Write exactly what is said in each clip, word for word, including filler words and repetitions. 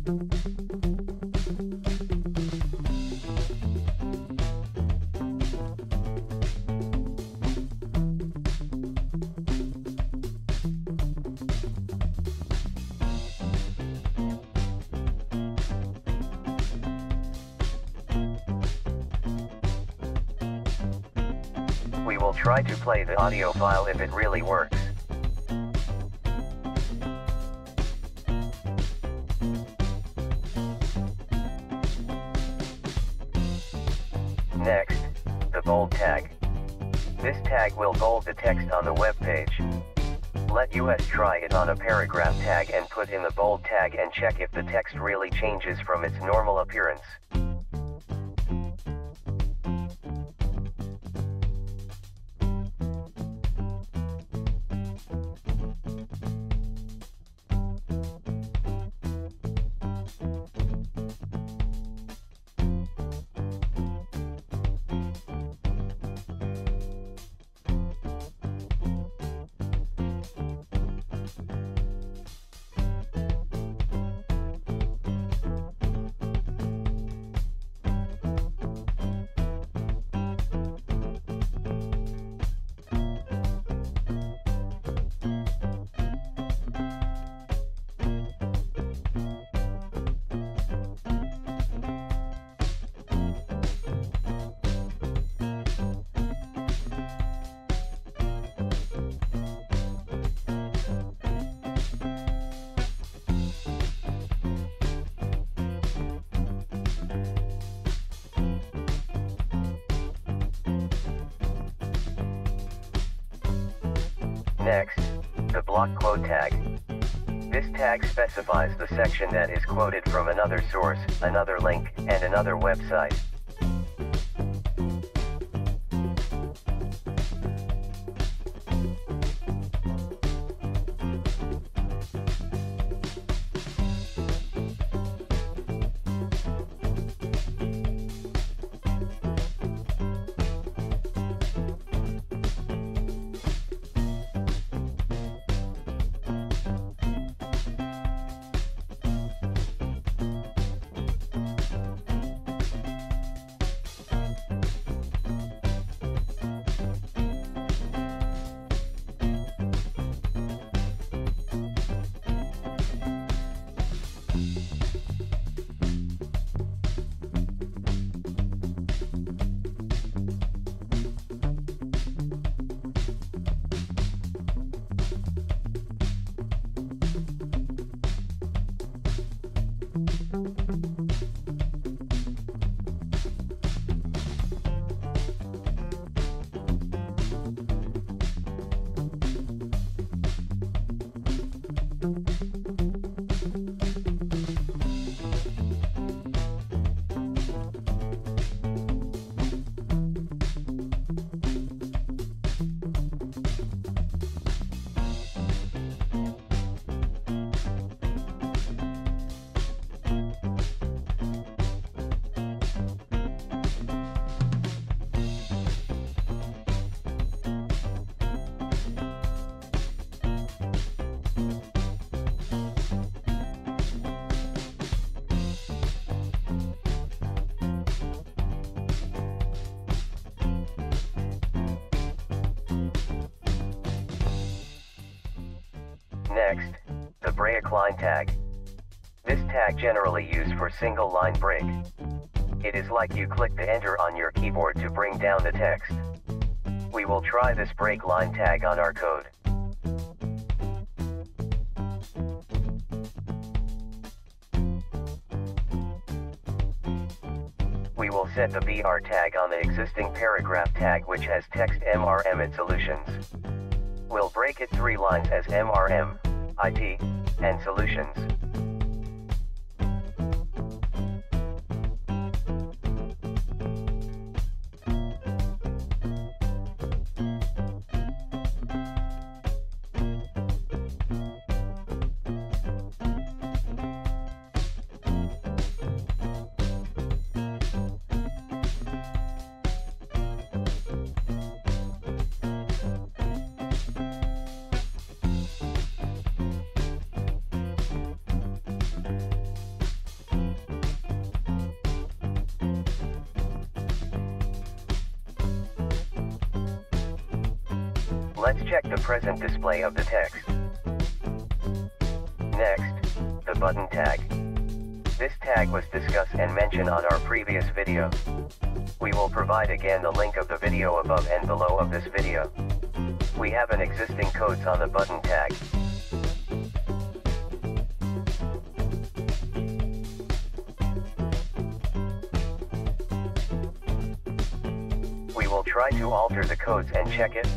We will try to play the audio file if it really works. Next, the bold tag. This tag will bold the text on the web page. Let us try it on a paragraph tag and put in the bold tag and check if the text really changes from its normal appearance. Next, the block quote tag. This tag specifies the section that is quoted from another source, another link, and another website. Next, the break line tag. This tag generally used for single line break. It is like you click the enter on your keyboard to bring down the text. We will try this break line tag on our code. We will set the B R tag on the existing paragraph tag which has text M R M at solutions. We'll break it three lines as M R M, I T, and solutions. Let's check the present display of the text. Next, the button tag. This tag was discussed and mentioned on our previous video. We will provide again the link of the video above and below of this video. We have an existing codes on the button tag. We will try to alter the codes and check it.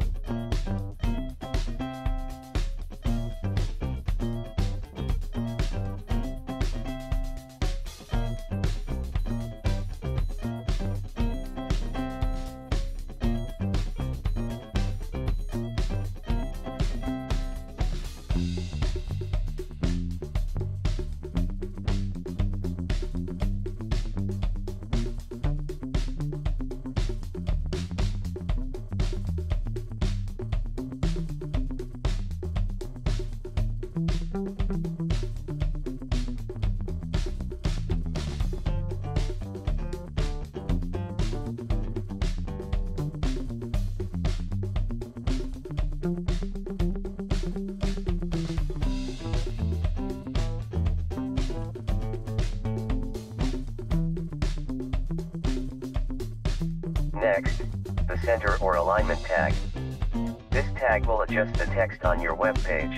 Next, the center or alignment tag. This tag will adjust the text on your web page.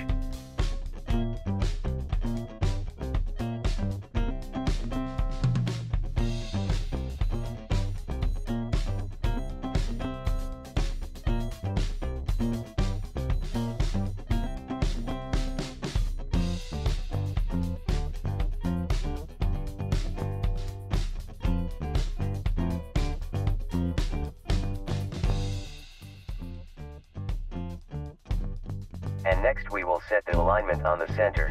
And next we will set the alignment on the center.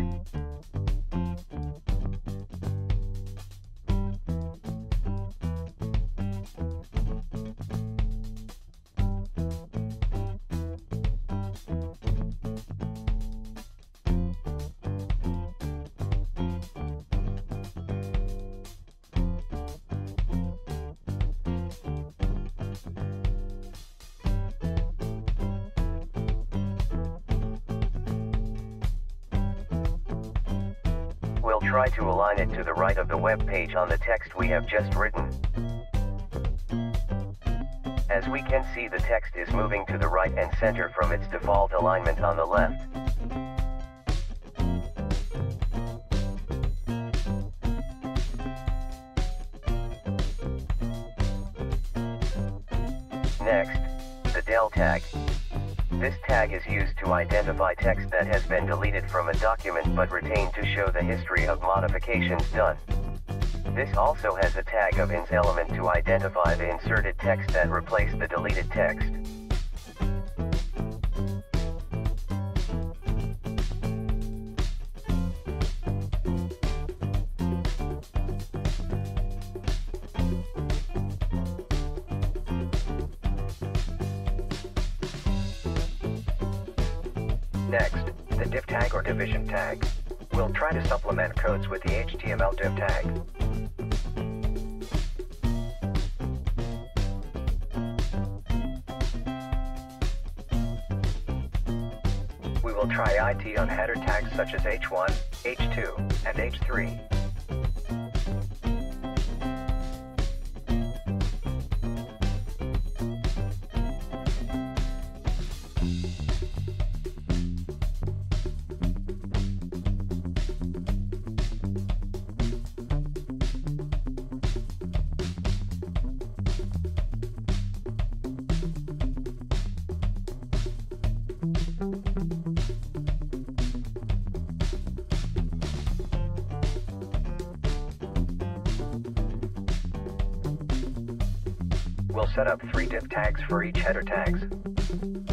We'll try to align it to the right of the web page on the text we have just written. As we can see, the text is moving to the right and center from its default alignment on the left. Next, the del tag. This tag is used to identify text that has been deleted from a document but retained to show the history of modifications done. This also has a tag of ins element to identify the inserted text that replaced the deleted text. Next, the div tag or division tag. We'll try to supplement codes with the H T M L div tag. We will try I T on header tags such as H one, H two, and H three. We'll set up three div tags for each header tags.